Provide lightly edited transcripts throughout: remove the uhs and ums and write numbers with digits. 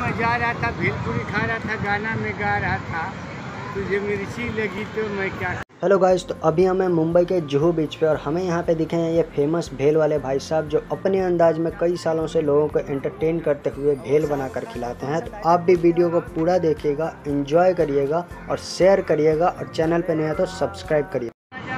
मैं जा रहा था भेलपुरी खा रहा था, गाना में गा रहा था, तुझे मिर्ची लगी तो मैं क्या। हेलो गाइस, तो अभी हमें मुंबई के जुहू बीच पे और हमें यहाँ पे दिखे हैं ये फेमस भेल वाले भाई साहब जो अपने अंदाज में कई सालों से लोगों को एंटरटेन करते हुए भेल बनाकर खिलाते हैं। तो आप भी वीडियो को पूरा देखिएगा, एंजॉय करिएगा और शेयर करिएगा और चैनल पे नहीं है तो सब्सक्राइब करिए।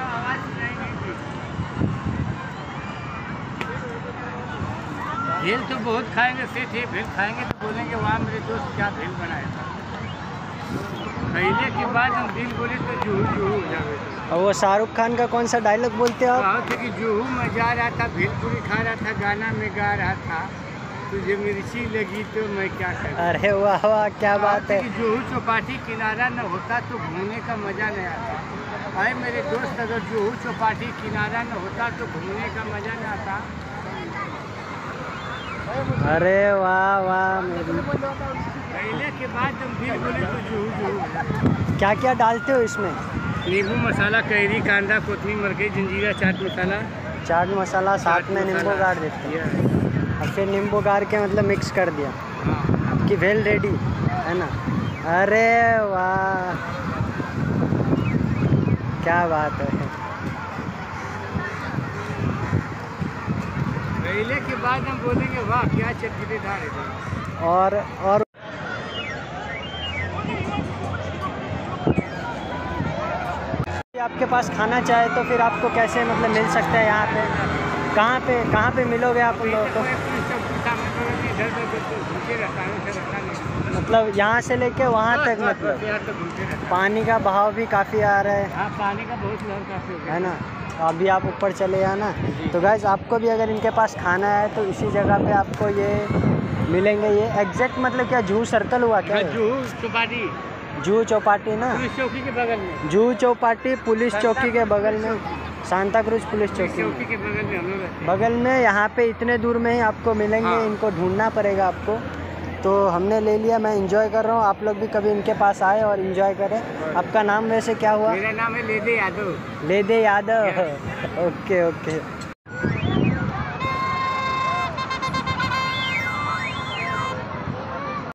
भेल तो बहुत खाएंगे, सेठ ये भेल खाएंगे तो बोलेंगे वाह मेरे दोस्त क्या भेल बनाया था। पहले के बाद हम दिल बोले तो जुहू जुहू हो जावे। और वो शाहरुख खान का कौन सा डायलॉग बोलते हो आप? थे कि जुहू में जा रहा था भेलपुरी खा रहा था, गाना में गा रहा था, तुझे मिर्ची लगी तो मैं क्या करूं। अरे वाह वाह, क्या बात है। जुहू चौपाटी किनारा न होता तो घूमने का मजा नहीं आता। भाई मेरे दोस्त, अगर जुहू चौपाटी किनारा न होता तो घूमने का मजा नहीं आता। अरे वाह वाह। पहले के बाद हम दिल बोले तो जुहू जुहू। क्या क्या डालते हो इसमें? नींबू मसाला, कैरी, कांदा, कोतमी, मरकई, जंजीरा, चाट मसाला। चाट मसाला साथ में नींबू गाड़ देते हैं और फिर नींबू गाड़ के मतलब मिक्स कर दिया। आपकी भेल रेडी है ना? अरे वाह, क्या बात है। पहले के बाद हम बोलेंगे वाह क्या चटपटेदार है। और आपके पास खाना चाहे तो फिर आपको कैसे मतलब मिल सकता है यहाँ पे? कहाँ पे मिलोगे आप लोगों को? मतलब यहाँ से लेके वहाँ तक, मतलब पानी का बहाव भी काफ़ी आ रहा है। हाँ, पानी का बहुत लहर काफ़ी है ना? तो अभी आप ऊपर चले जाना। तो गाइस, आपको भी अगर इनके पास खाना है तो इसी जगह पे आपको ये मिलेंगे। ये एग्जैक्ट मतलब क्या जुहू सर्कल हुआ क्या? जुहू चौपाटी ना, पुलिस चौकी के बगल में। जुहू चौपाटी पुलिस चौकी के बगल में, सांता क्रूज पुलिस चौकी के बगल में हम लोग रहते हैं। बगल में। यहाँ पे इतने दूर में ही आपको मिलेंगे। हाँ। इनको ढूंढना पड़ेगा आपको। तो हमने ले लिया, मैं एंजॉय कर रहा हूँ। आप लोग भी कभी इनके पास आए और एंजॉय करें। आपका नाम वैसे क्या हुआ? मेरा नाम है लेदे यादव। लेदे यादव। Okay okay.